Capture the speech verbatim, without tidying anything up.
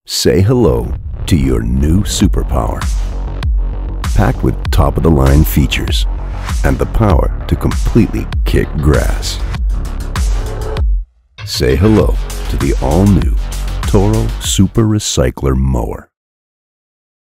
Say hello to your new superpower. Packed with top-of-the-line features and the power to completely kick grass. Say hello to the all-new Toro Super Recycler Mower.